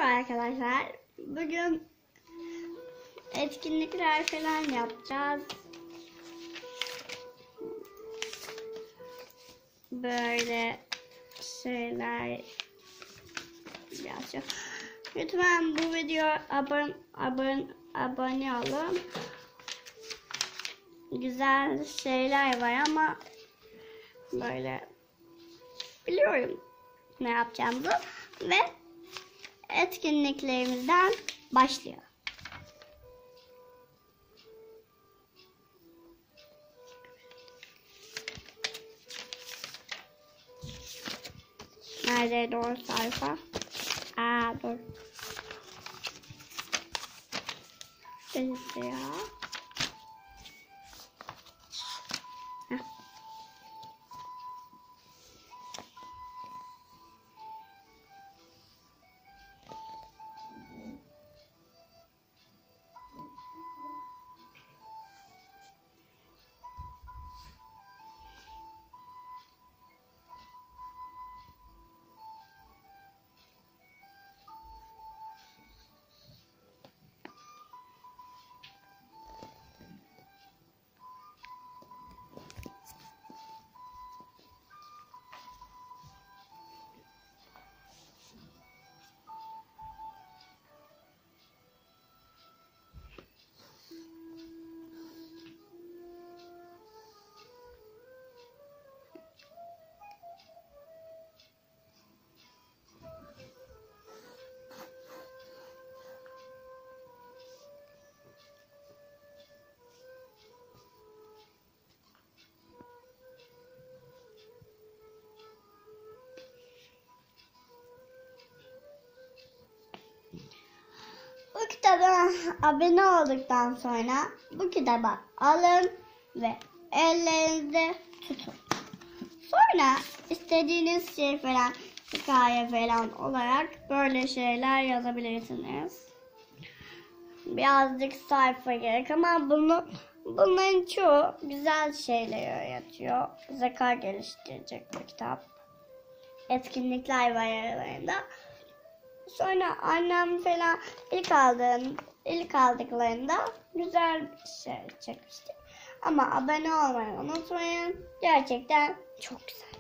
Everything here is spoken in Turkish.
Merhaba arkadaşlar. Bugün etkinlikler falan yapacağız. Böyle şeyler yapacağız. Lütfen bu videoya abone olun. Güzel şeyler var ama böyle biliyorum ne yapacağımızı ve etkinliklerimizden başlıyor. Nerede doğru sayfa? Dur. Şurası ya. Bu kitaba abone olduktan sonra bu kitaba alın ve ellerinizde tutun. Sonra istediğiniz şey falan, hikaye falan olarak böyle şeyler yazabilirsiniz. Birazcık sayfa gerek ama bunların çoğu güzel şeyler yatıyor. Zeka geliştirecek bir kitap. Etkinlikler var aralarında. Sonra annem falan ilk aldıklarında güzel bir şey çekmişti. Ama abone olmayı unutmayın. Gerçekten çok güzel.